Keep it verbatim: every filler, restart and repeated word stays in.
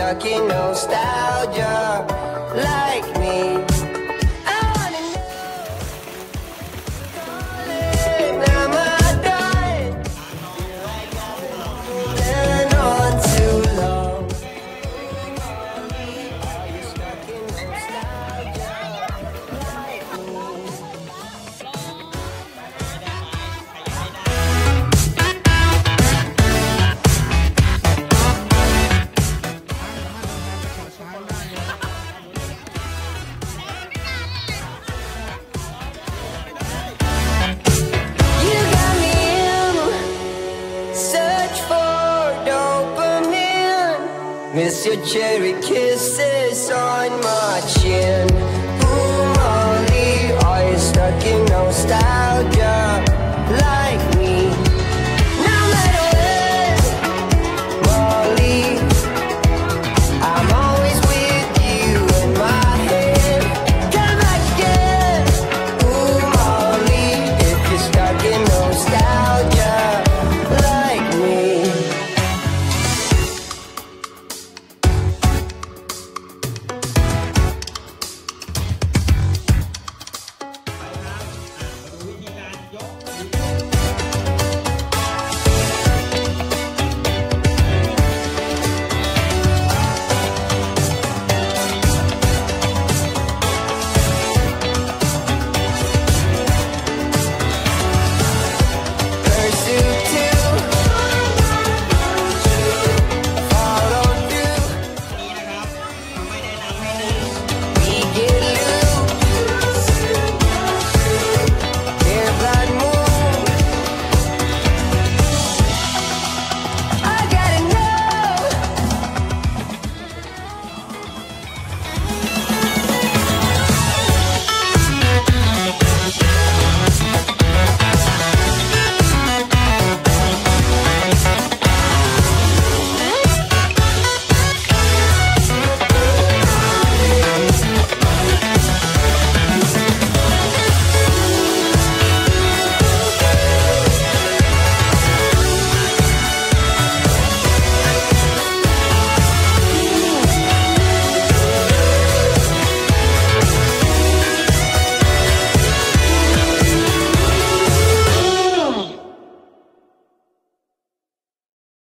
stuck in nostalgia like me. I wanna know, calling, am I done? Feel like I've been holding on too long. Are you stuck in nostalgia like me? You got me in search for dopamine. Miss your cherry kisses on my chin.